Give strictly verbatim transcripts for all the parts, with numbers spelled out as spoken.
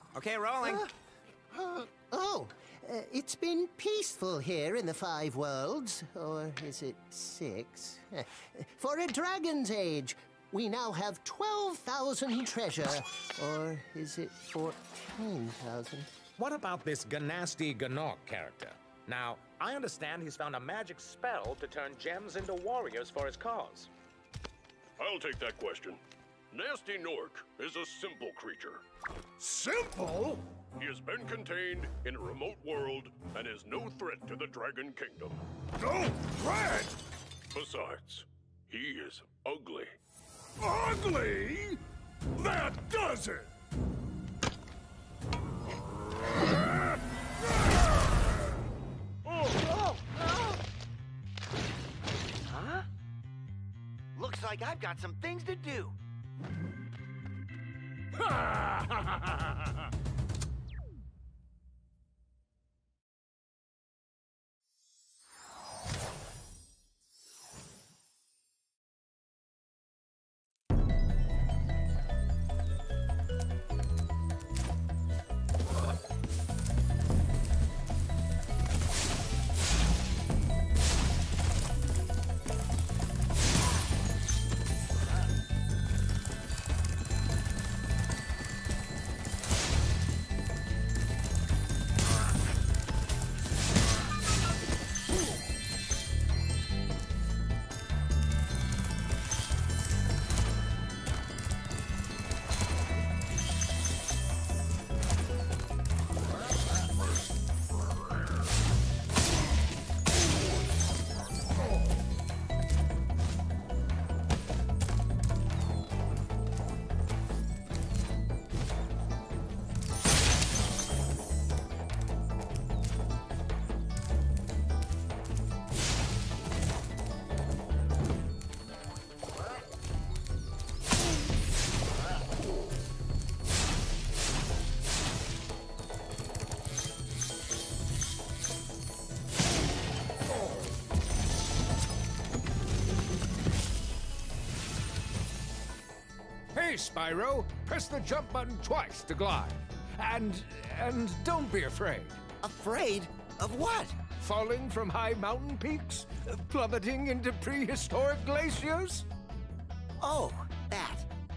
Okay, rolling. Uh, uh, oh, uh, it's been peaceful here in the Five Worlds. Or is it six? For a dragon's age, we now have twelve thousand treasure. Or is it fourteen thousand? What about this Ganasty Ganok character? Now, I understand he's found a magic spell to turn gems into warriors for his cause. I'll take that question. Nasty Nork is a simple creature. Simple? He has been contained in a remote world and is no threat to the Dragon Kingdom. No threat? Besides, he is ugly. Ugly? That does it! Oh, oh. Huh? Looks like I've got some things to do. Hey, Spyro, press the jump button twice to glide. And, and don't be afraid. Afraid? Of what? Falling from high mountain peaks? Plummeting into prehistoric glaciers? Oh, that.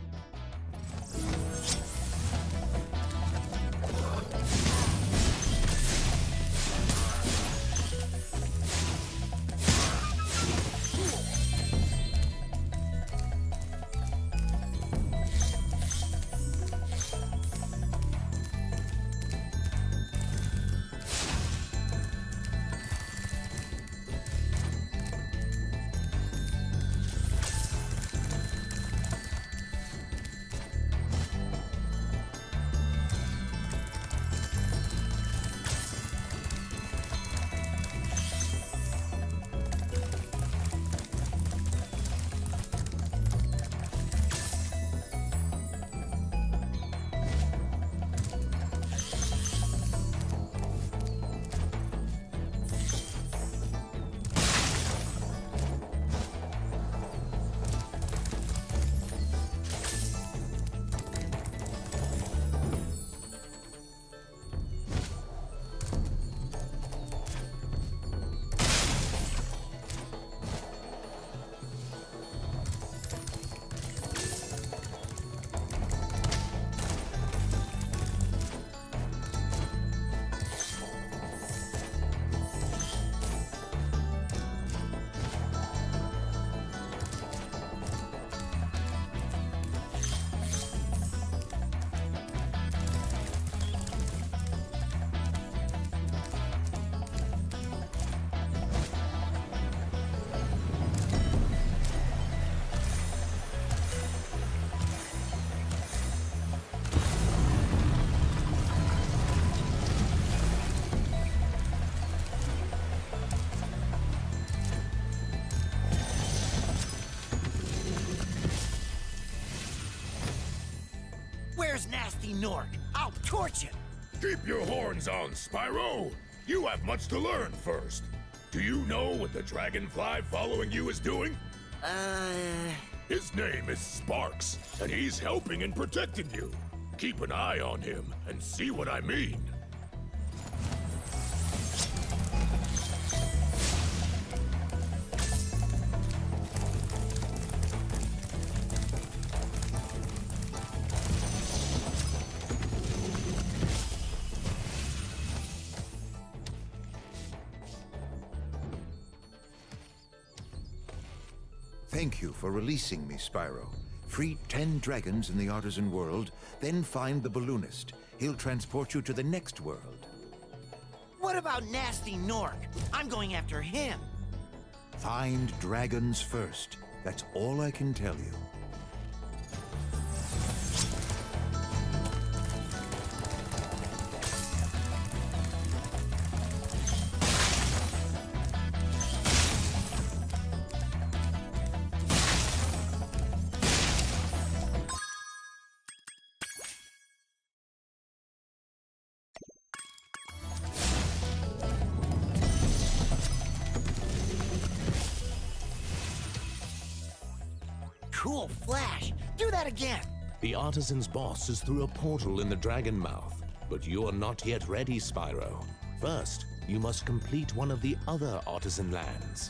Where's Nasty Nork? I'll torch him! Keep your horns on, Spyro! You have much to learn first. Do you know what the dragonfly following you is doing? Uh... His name is Sparks, and he's helping and protecting you. Keep an eye on him and see what I mean. Thank you for releasing me, Spyro. Free ten dragons in the Artisan world, then find the balloonist. He'll transport you to the next world. What about Nasty Nork? I'm going after him. Find dragons first. That's all I can tell you. Cool flash. Do that again. The Artisan's boss is through a portal in the Dragon Mouth, but you are not yet ready, Spyro. First, you must complete one of the other Artisan lands.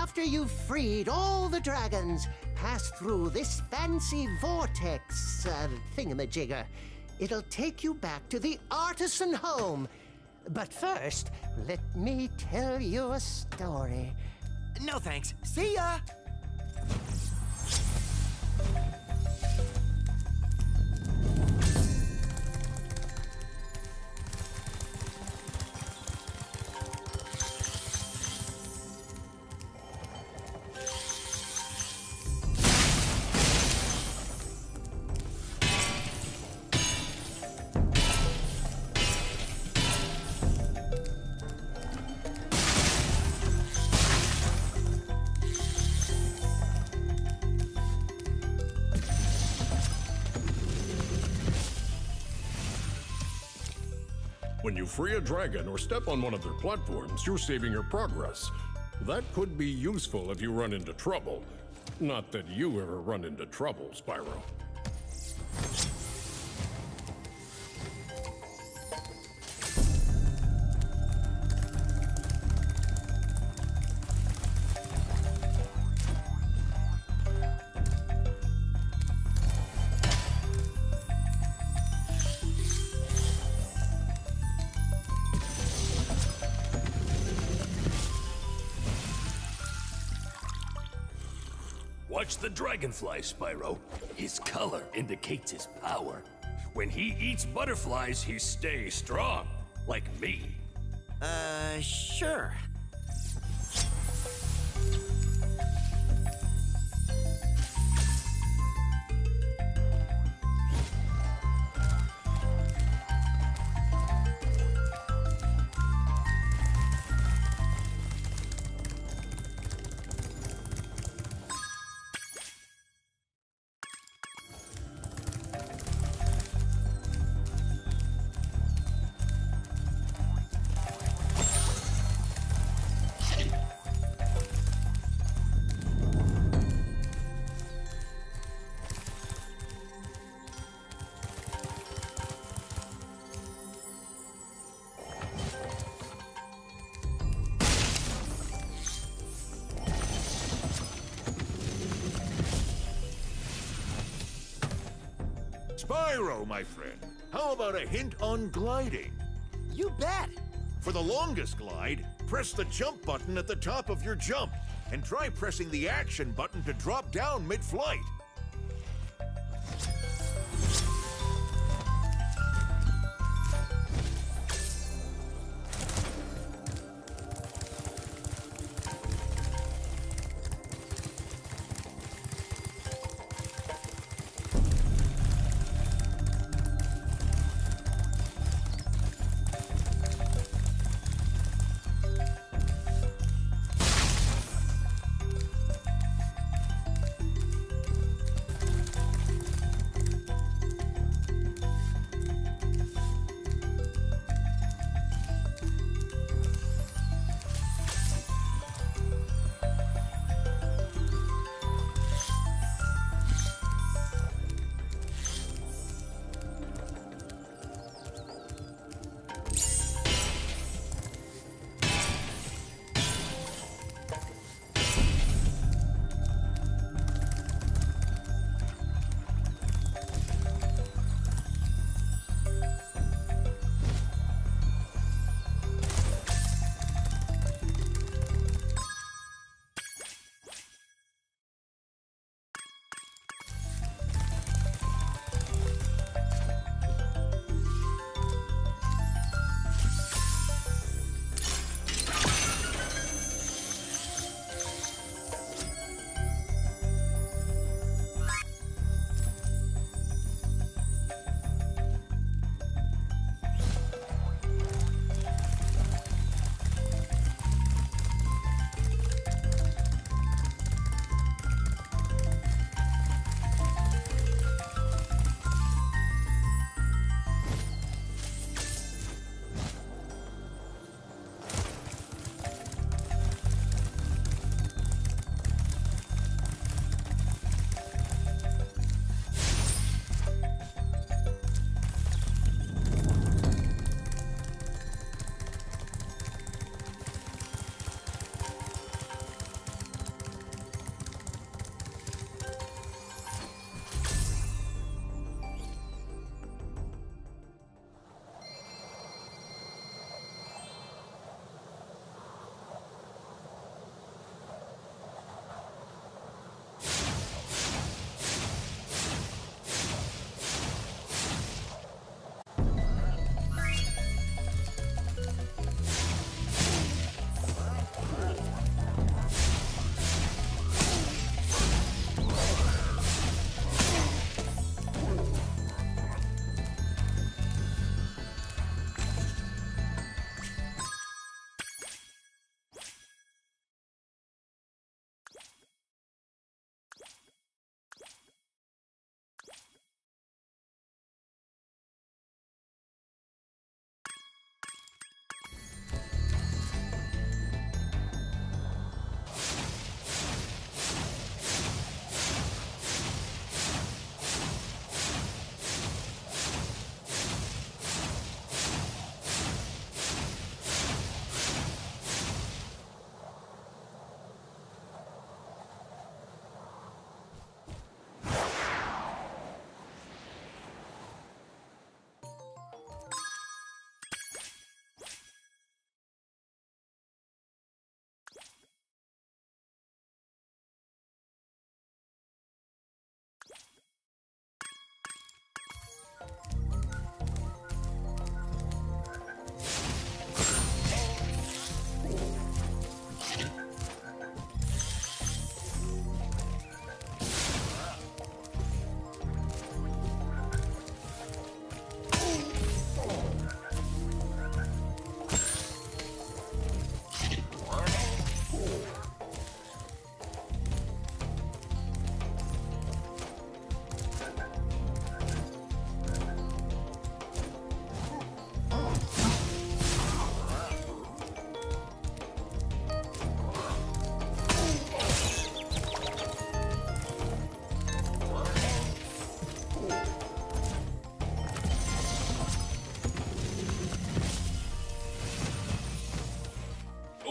After you've freed all the dragons, pass through this fancy vortex uh, thingamajigger. It'll take you back to the Artisan home. But first, let me tell you a story. No thanks. See ya! When you free a dragon or step on one of their platforms, you're saving your progress. That could be useful if you run into trouble. Not that you ever run into trouble, Spyro. Watch the dragonfly, Spyro. His color indicates his power. When he eats butterflies, he stays strong, like me. Uh, sure. Spyro, my friend, how about a hint on gliding? You bet! For the longest glide, press the jump button at the top of your jump, and try pressing the action button to drop down mid-flight.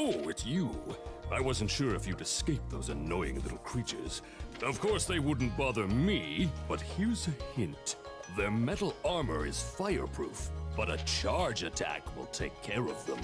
Oh, it's you. I wasn't sure if you'd escape those annoying little creatures. Of course they wouldn't bother me, but here's a hint. Their metal armor is fireproof, but a charge attack will take care of them.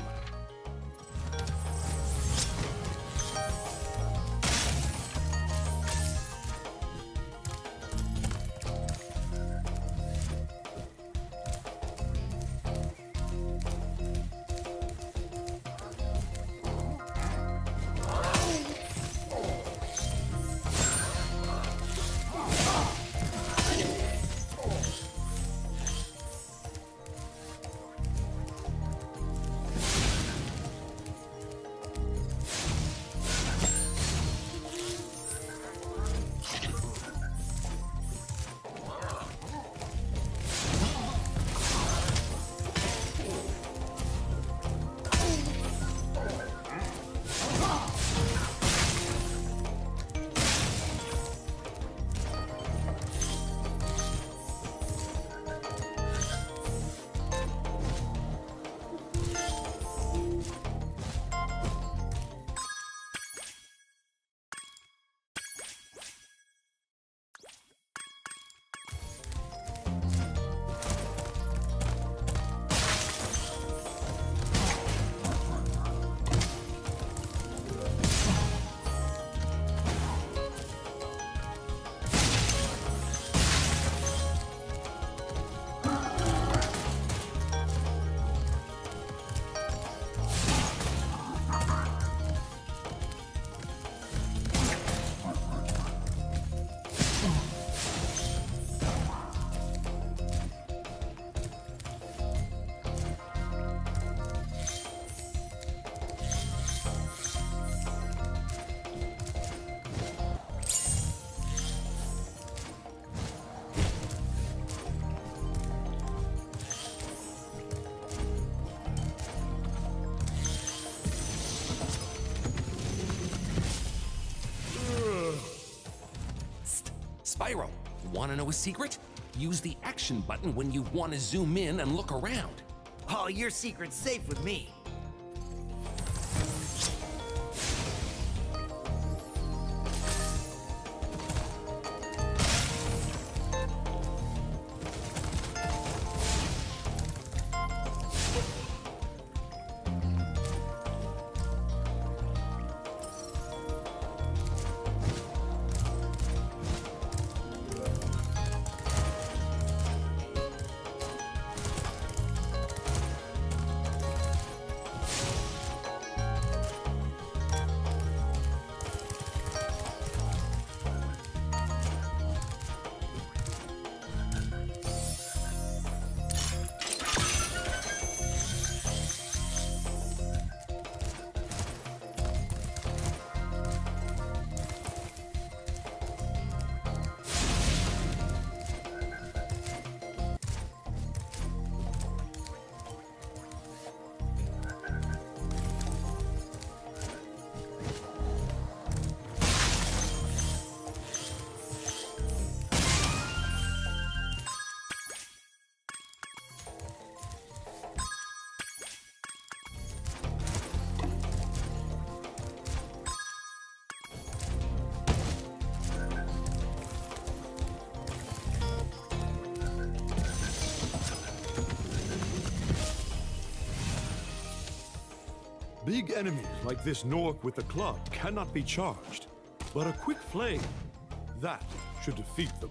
Spyro, wanna know a secret? Use the action button when you want to zoom in and look around. Oh, your secret's safe with me. Big enemies like this Nork with the club cannot be charged, but a quick flame, that should defeat them.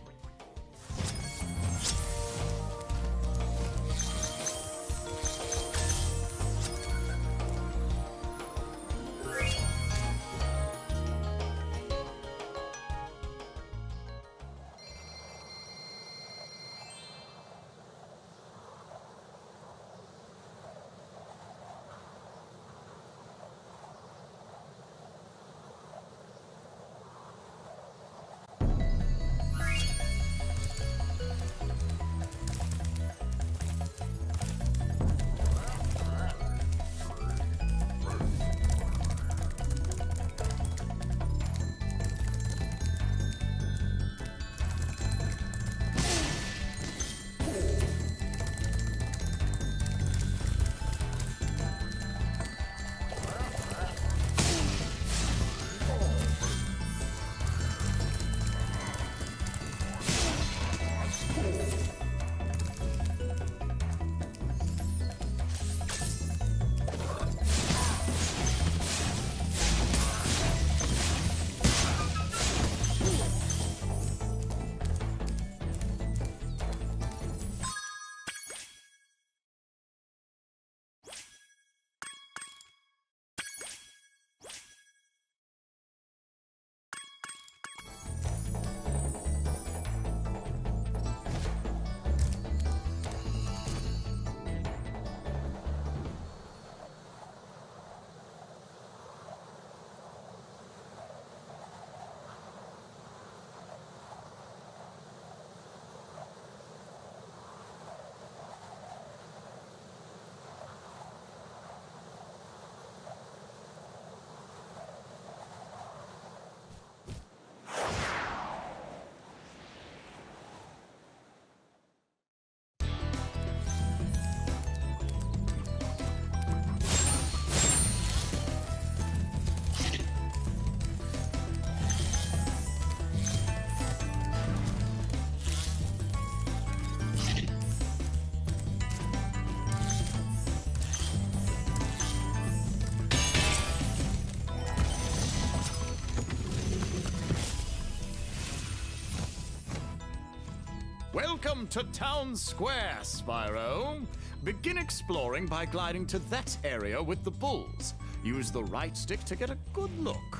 Welcome to Town Square, Spyro. Begin exploring by gliding to that area with the bulls. Use the right stick to get a good look.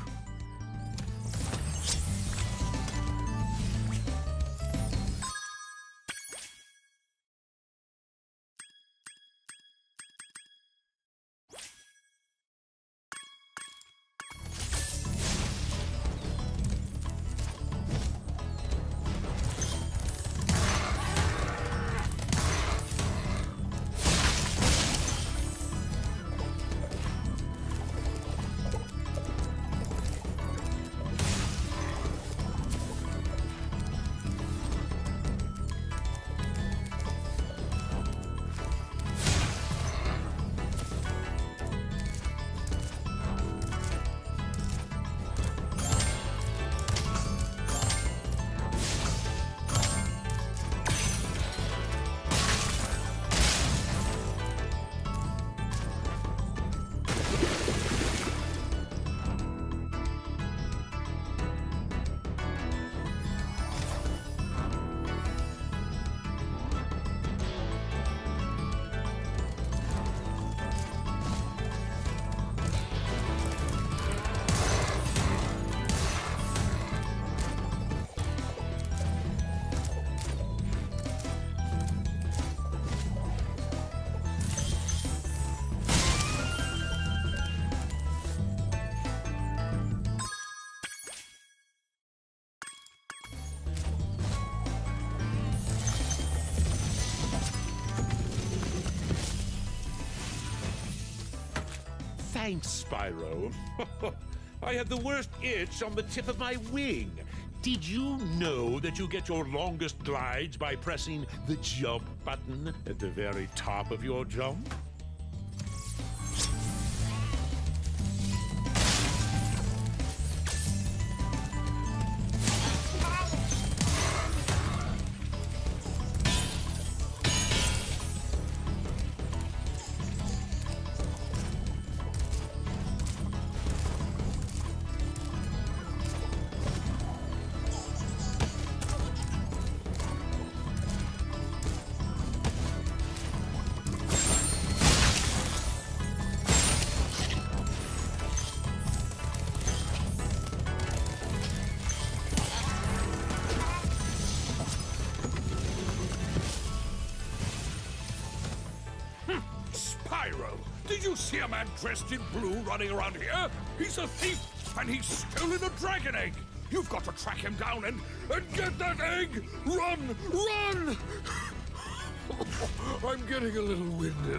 Thanks, Spyro. I had the worst itch on the tip of my wing. Did you know that you get your longest glides by pressing the jump button at the very top of your jump? Spyro, did you see a man dressed in blue running around here? He's a thief, and he's stolen a dragon egg. You've got to track him down and, and get that egg! Run! Run! I'm getting a little winded.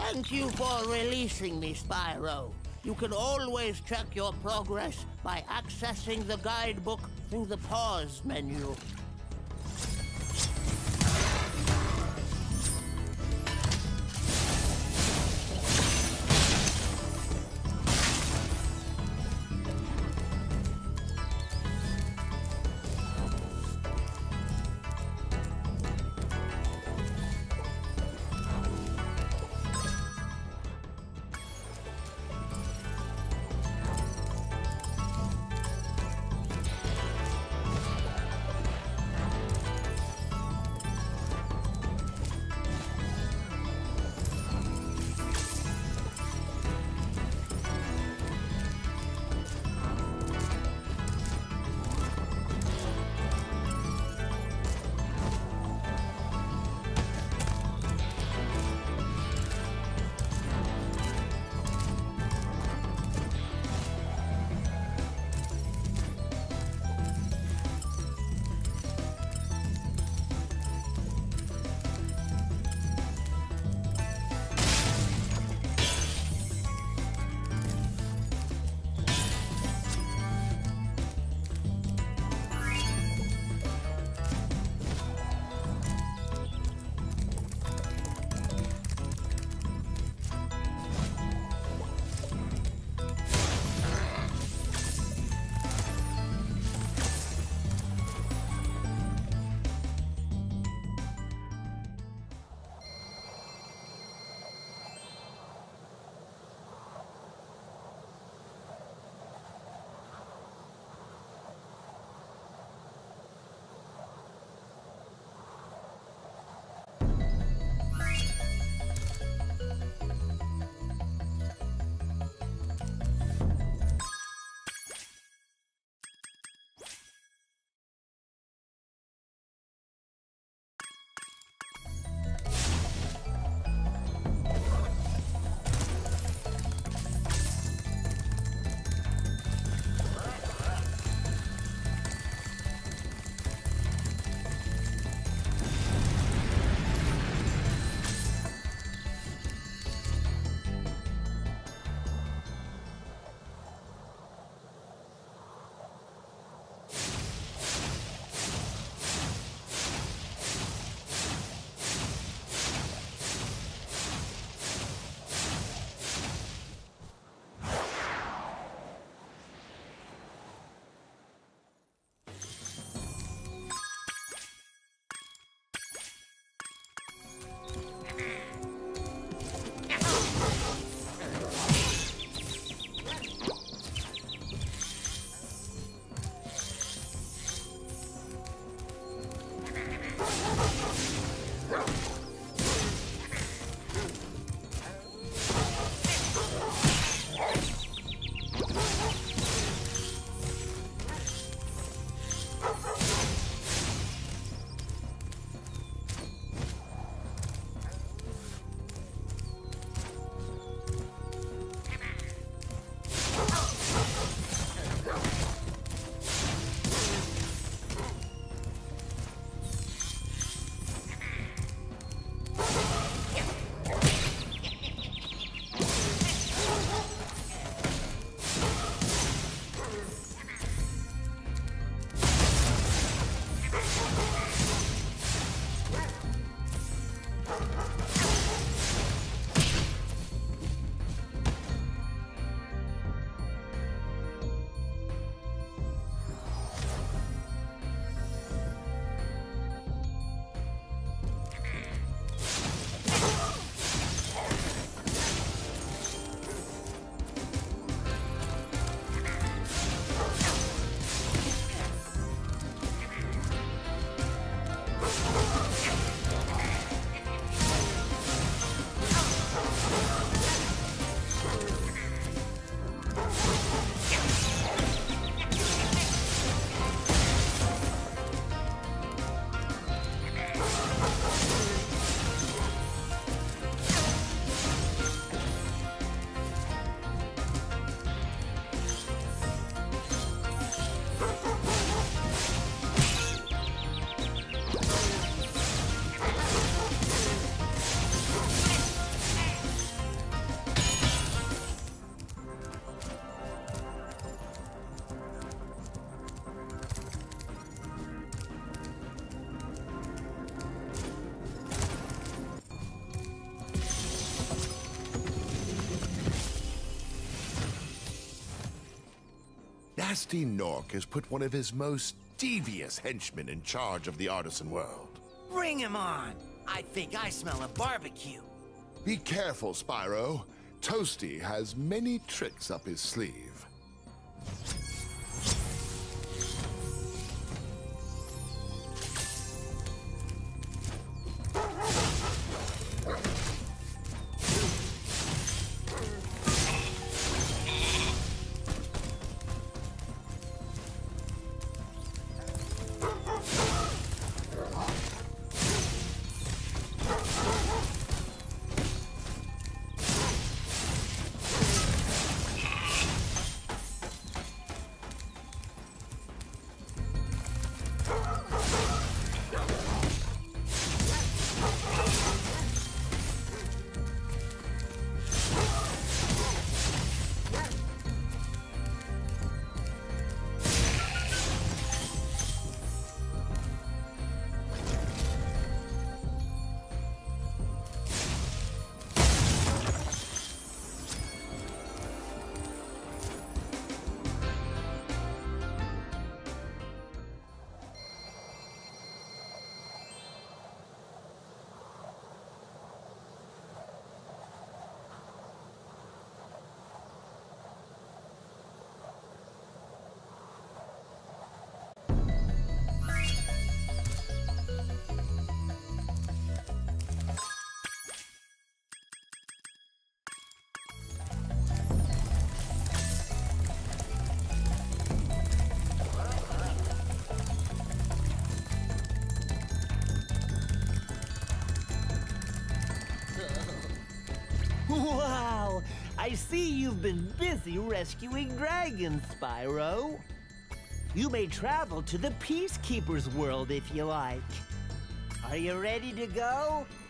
Thank you for releasing me, Spyro. You can always check your progress by accessing the guidebook through the pause menu. nasty Nork has put one of his most devious henchmen in charge of the artisan world. Bring him on! I think I smell a barbecue. Be careful, Spyro. Toasty has many tricks up his sleeve. Wow! I see you've been busy rescuing dragons, Spyro. You may travel to the Peacekeeper's world if you like. Are you ready to go?